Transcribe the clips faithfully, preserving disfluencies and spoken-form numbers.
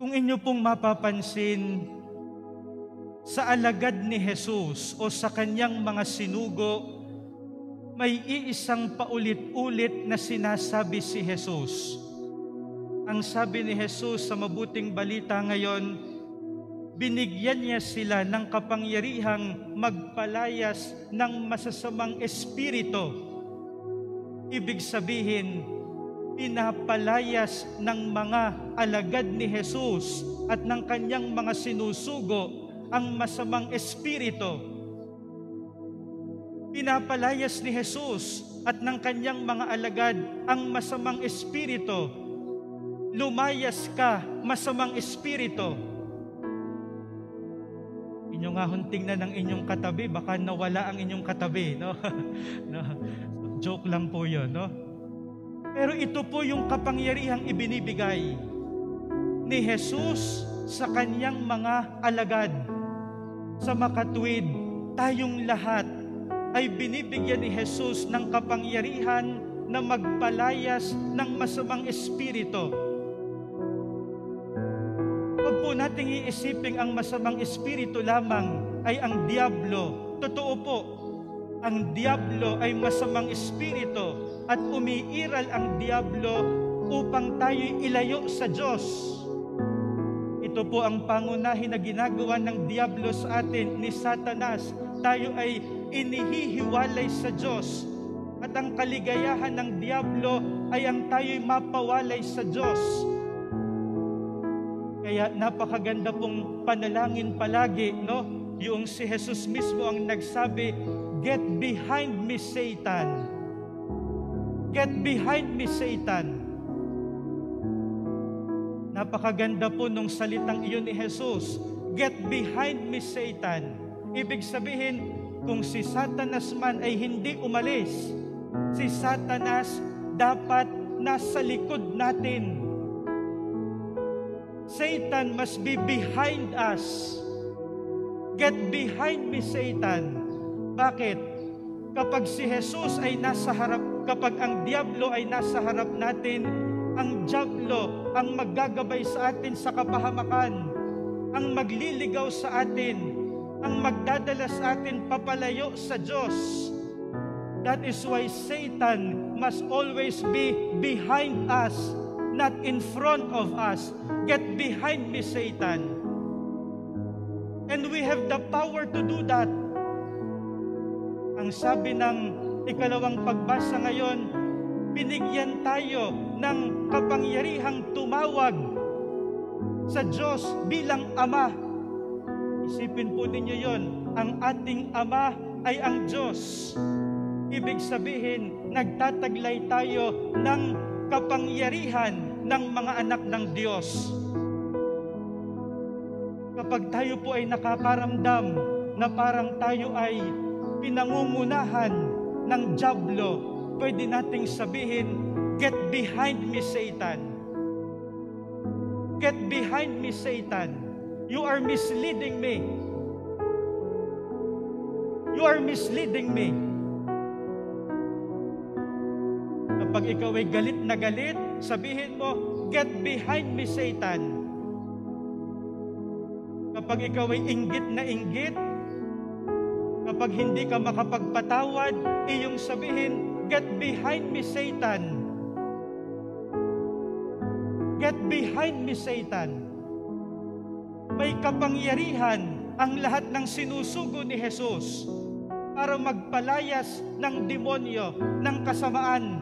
Kung inyo pong mapapansin, sa alagad ni Jesus o sa kanyang mga sinugo, may iisang paulit-ulit na sinasabi si Jesus. Ang sabi ni Jesus sa mabuting balita ngayon, binigyan niya sila ng kapangyarihang magpalayas ng masasamang espiritu. Ibig sabihin, pinapalayas ng mga alagad ni Jesus at ng kanyang mga sinusugo ang masamang espiritu. Pinapalayas ni Jesus at ng kanyang mga alagad ang masamang espiritu. Lumayas ka, masamang espiritu. Inyo nga hunting na ng inyong katabi, baka nawala ang inyong katabi, no? No? Joke lang po yun, no? Pero ito po yung kapangyarihang ibinibigay ni Jesus sa kanyang mga alagad. Sa makatuwid, tayong lahat ay binibigyan ni Jesus ng kapangyarihan na magpalayas ng masamang espiritu. Huwag po nating iisiping ang masamang espiritu lamang ay ang diablo. Totoo po, ang diablo ay masamang espiritu at umiiral ang diablo upang tayo'y ilayo sa Diyos. Ito po ang pangunahin na ginagawa ng diablo sa atin, ni Satanas. Tayo ay inihihiwalay sa Diyos. At ang kaligayahan ng diablo ay ang tayo'y mapawalay sa Diyos. Kaya napakaganda pong panalangin palagi, no? Yung si Jesus mismo ang nagsabi, "Get behind me, Satan. Get behind me, Satan." Napakaganda po nung salitang iyon ni Jesus. Get behind me, Satan. Ibig sabihin, kung si Satanas man ay hindi umalis, si Satanas dapat nasa likod natin. Satan must be behind us. Get behind me, Satan. Bakit? Kapag si Jesus ay nasa harap, kapag ang diablo ay nasa harap natin, ang diablo ang maggagabay sa atin sa kapahamakan, ang magliligaw sa atin, ang magdadala sa atin papalayo sa Diyos. That is why Satan must always be behind us, not in front of us. Get behind me, Satan. And we have the power to do that. Ang sabi ng ikalawang pagbasa ngayon, binigyan tayo ng kapangyarihang tumawag sa Diyos bilang Ama. Isipin po ninyo yon, ang ating Ama ay ang Diyos. Ibig sabihin, nagtataglay tayo ng kapangyarihan ng mga anak ng Diyos. Kapag tayo po ay nakakaramdam na parang tayo ay pinangungunahan ng diablo, pwede nating sabihin, get behind me, Satan. Get behind me, Satan. You are misleading me. You are misleading me. Kapag ikaw ay galit na galit, sabihin mo, get behind me, Satan. Kapag ikaw ay inggit na inggit, kapag hindi ka makapagpatawad, iyong sabihin, get behind me, Satan. Get behind me, Satan. May kapangyarihan ang lahat ng sinusugo ni Jesus para magpalayas ng demonyo, ng kasamaan.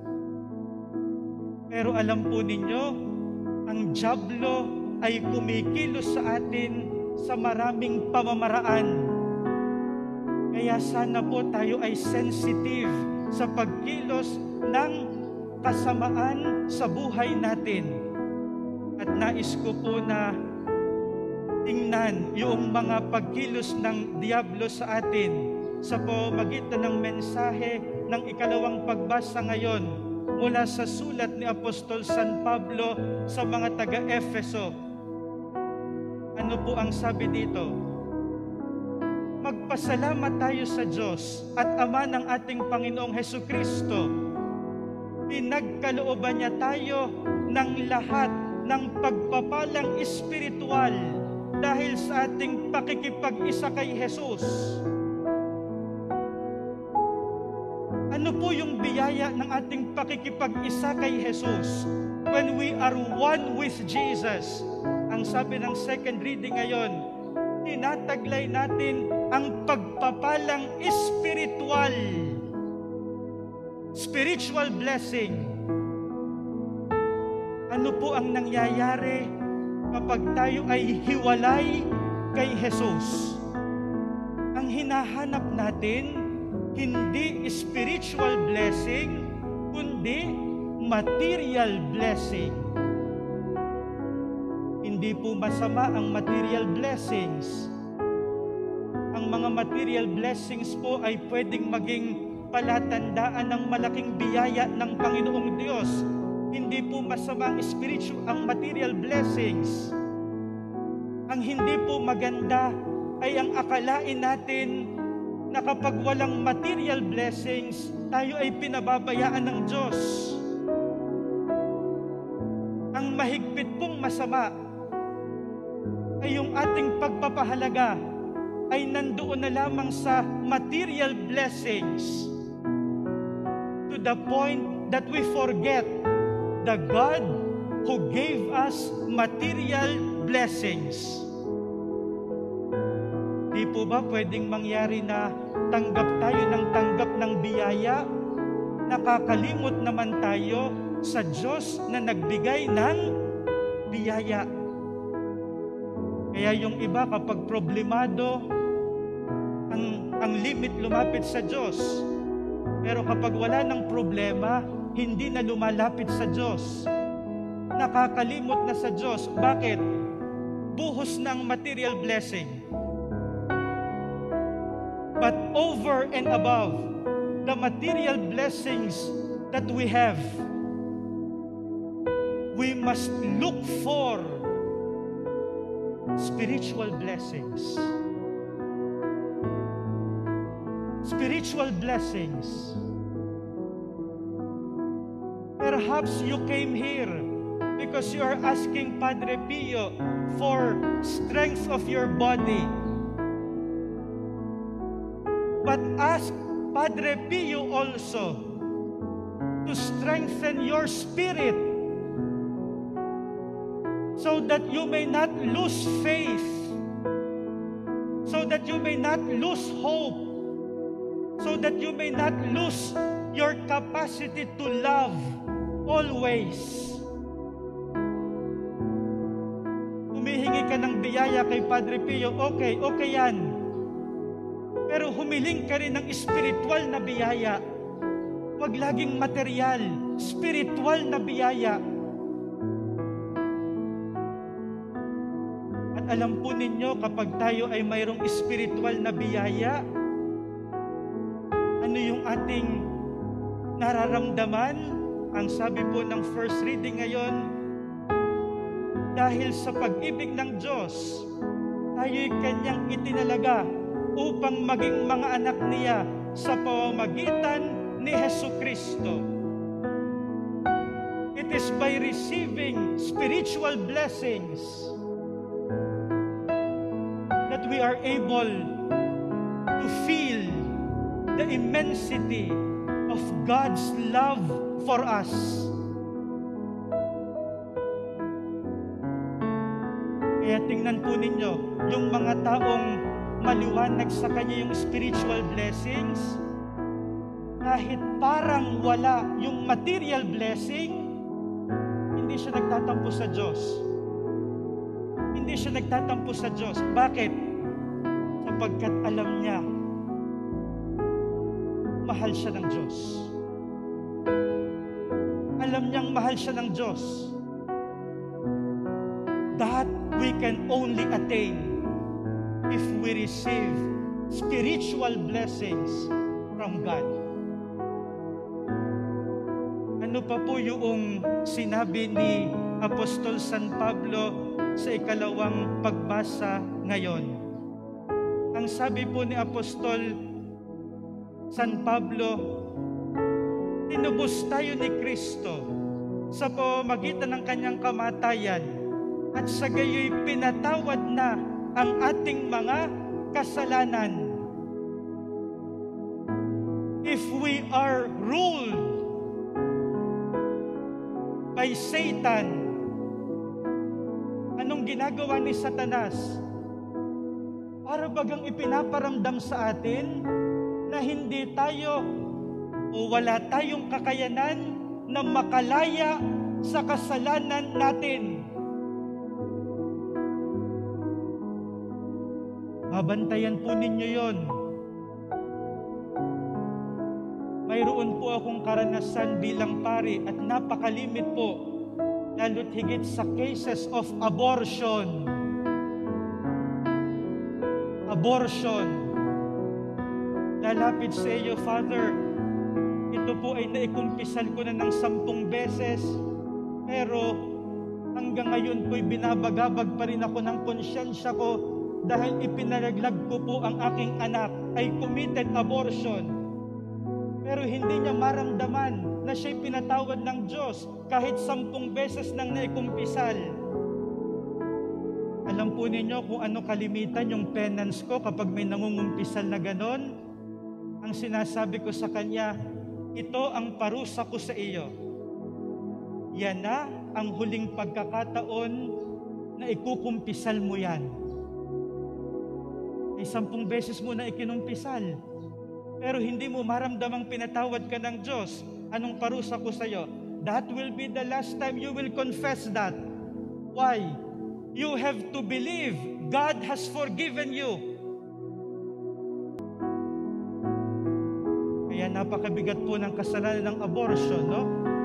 Pero alam po ninyo, ang diablo ay kumikilos sa atin sa maraming pamamaraan. Kaya sana po tayo ay sensitive sa pagkilos ng kasamaan sa buhay natin. At nais ko po na tingnan yung mga pagkilos ng diablo sa atin sa pamamagitan ng mensahe ng ikalawang pagbasa ngayon mula sa sulat ni Apostol San Pablo sa mga taga-Efeso. Ano po ang sabi dito? Magpasalamat tayo sa Diyos at Ama ng ating Panginoong Hesukristo. Pinagkalooban niya tayo ng lahat ng pagpapalang espiritual dahil sa ating pakikipag-isa kay Jesus. Ano po yung biyaya ng ating pakikipag-isa kay Jesus? When we are one with Jesus, ang sabi ng second reading ngayon, tinataglay natin ang pagpapalang espiritual. Spiritual blessing. Ano po ang nangyayari kapag tayo ay hiwalay kay Jesus? Ang hinahanap natin, hindi spiritual blessing, kundi material blessing. Hindi po masama ang material blessings. Ang mga material blessings po ay pwedeng maging palatandaan ng malaking biyaya ng Panginoong Diyos. Hindi po masama ang spiritual, ang material blessings. Ang hindi po maganda ay ang akalain natin na kapag walang material blessings, tayo ay pinababayaan ng Diyos. Ang mahigpit pong masama ay yung ating pagpapahalaga ay nandoon na lamang sa material blessings to the point that we forget the God who gave us material blessings. Di po ba pwedeng mangyari na tanggap tayo ng tanggap ng biyaya, nakakalimot naman tayo sa Diyos na nagbigay ng biyaya? Kaya yung iba kapag problemado, ang, ang limit lumapit sa Diyos. Pero kapag wala ng problema, hindi na lumalapit sa Diyos. Nakakalimot na sa Diyos. Bakit? Buhos ng material blessing. But over and above the material blessings that we have, we must look for spiritual blessings. Spiritual blessings. Perhaps you came here because you are asking Padre Pio for strength of your body. But ask Padre Pio also to strengthen your spirit so that you may not lose faith, so that you may not lose hope, so that you may not lose your capacity to love always. Humihingi ka ng biyaya kay Padre Pio, okay, okay yan. Pero humiling ka rin ng spiritual na biyaya. Huwag laging material, spiritual na biyaya. At alam po ninyo, kapag tayo ay mayroong spiritual na biyaya, ano yung ating nararamdaman? Ang sabi po ng first reading ngayon, dahil sa pag-ibig ng Diyos, tayo'y Kanyang itinalaga upang maging mga anak niya sa pamamagitan ni Jesucristo. It is by receiving spiritual blessings that we are able to feel the immensity of God's love for us. Kaya tingnan po ninyo, yung mga taong maliwanag sa Kanya yung spiritual blessings, kahit parang wala yung material blessing, hindi siya nagtatampo sa Diyos. Hindi siya nagtatampo sa Diyos. Bakit? Sapagkat alam niya, mahal siya ng Diyos. Alam niyang mahal siya ng Diyos. That we can only attain if we receive spiritual blessings from God. Ano pa po yung sinabi ni Apostol San Pablo sa ikalawang pagbasa ngayon? Ang sabi po ni Apostol San Pablo, tinubos tayo ni Kristo sa pamamagitan ng kanyang kamatayan, at sa gayoy pinatawad na ang ating mga kasalanan. If we are ruled by Satan, anong ginagawa ni Satanas? Para bagang ipinaparamdam sa atin na hindi tayo o wala tayong kakayanan na makalaya sa kasalanan natin. Babantayan po ninyo yon. Mayroon po akong karanasan bilang pari at napakalimit po, lalo't higit sa cases of abortion. Abortion. Lalapit sa iyo, Father, ito po ay naikumpisal ko na ng sampung beses, pero hanggang ngayon po'y binabagabag pa rin ako ng konsyensya ko dahil ipinalaglag ko po ang aking anak ay committed abortion. Pero hindi niya maramdaman na siya'y pinatawad ng Diyos kahit sampung beses nang naikumpisal. Alam po ninyo kung ano kalimitan yung penance ko kapag may nangungumpisal na ganon? Ang sinasabi ko sa kanya, ito ang parusa ko sa iyo. Yan na ang huling pagkakataon na ikukumpisal mo yan. Ay sampung beses mo na ikinumpisal, pero hindi mo maramdamang pinatawad ka ng Diyos. Anong parusa ko sa iyo? That will be the last time you will confess that. Why? You have to believe God has forgiven you. Kaya napakabigat po ng kasalanan ng abortion, no?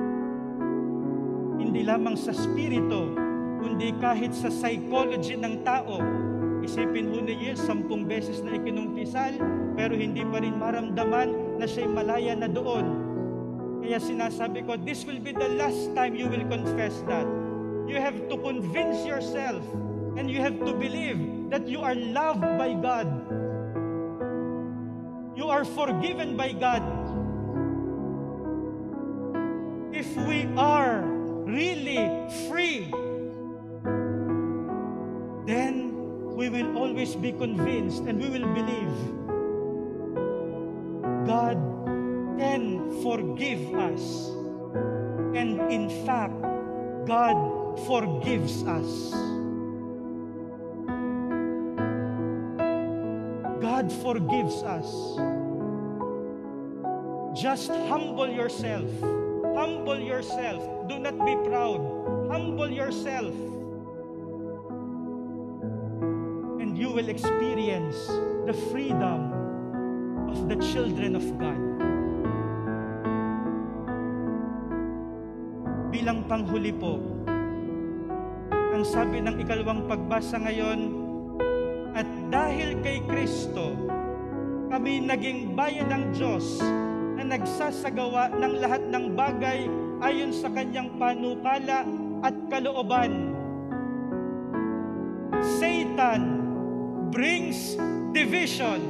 Hindi lamang sa spirito, kundi kahit sa psychology ng tao. Isipin ho niyo, sampung beses na ikinumpisal, pero hindi pa rin maramdaman na siya'y malaya na doon. Kaya sinasabi ko, this will be the last time you will confess that. You have to convince yourself and you have to believe that you are loved by God. You are forgiven by God. If we are really free, then we will always be convinced and we will believe God can forgive us. And in fact, God forgives us. God forgives us. Just humble yourself. Humble yourself. Do not be proud. Humble yourself. And you will experience the freedom of the children of God. Bilang panghuli po, ang sabi ng ikalawang pagbasa ngayon, at dahil kay Kristo, kami naging bayan ng Diyos na nagsasagawa ng lahat ng bagay ayon sa kanyang panukala at kalooban. Satan brings division.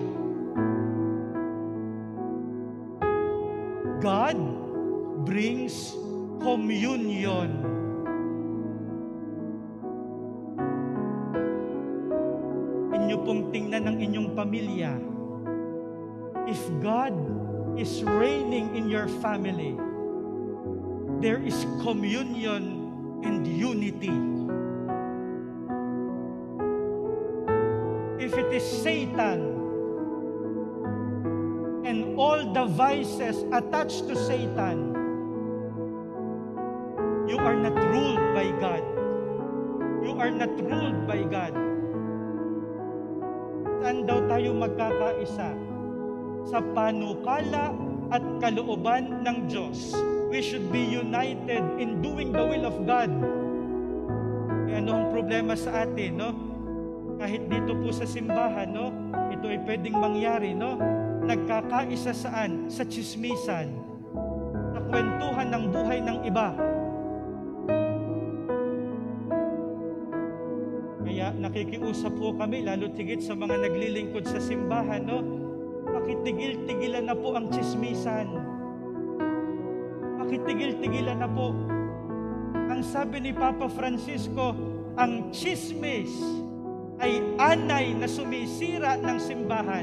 God brings communion. Inyo pong tingnan ng inyong pamilya. If God is reigning in your family, there is communion and unity. If it is Satan and all the vices attached to Satan, you are not ruled by God. You are not ruled by God. Saan daw tayo magkakaisa? Sa panukala at kalooban ng Diyos. We should be united in doing the will of God. Kaya ano ang problema sa atin, no? Kahit dito po sa simbahan, no? Ito ay pwedeng mangyari, no? Nagkakaisa saan? Sa tsismisan. Sa kwentuhan ng buhay ng iba. Kaya nakikiusap po kami, lalo tigit sa mga naglilingkod sa simbahan, no? Pakitigil-tigilan na po ang tsismisan. Pakitigil-tigilan na po. Ang sabi ni Papa Francisco, ang chismis ay anay na sumisira ng simbahan.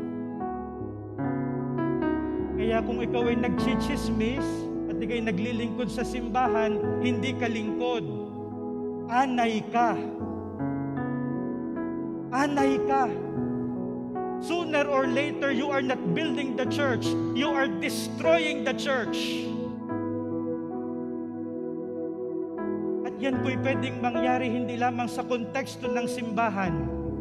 Kaya kung ikaw ay nagchichismis at ikay naglilingkod sa simbahan, hindi ka lingkod. Anay ka. Anay ka. Sooner or later, you are not building the church. You are destroying the church. At yan po'y pwedeng mangyari hindi lamang sa konteksto ng simbahan,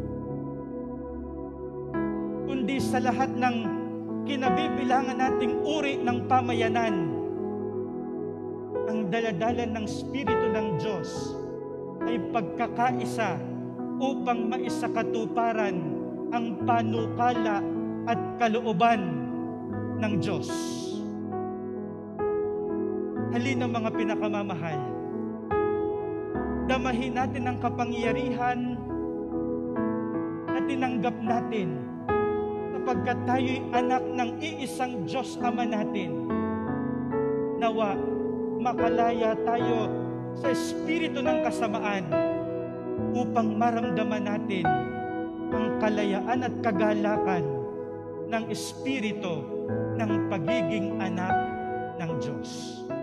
kundi sa lahat ng kinabibilangan nating uri ng pamayanan. Ang daladalan ng Espiritu ng Diyos ay pagkakaisa upang maisakatuparan ang panukala at kalooban ng Diyos. Halina mga pinakamamahal, damahin natin ang kapangyarihan na tinanggap natin sapagkat tayo'y anak ng iisang Diyos Ama natin. Nawa, makalaya tayo sa espiritu ng kasamaan upang maramdaman natin ang kalayaan at kagalakan ng espiritu ng pagiging anak ng Diyos.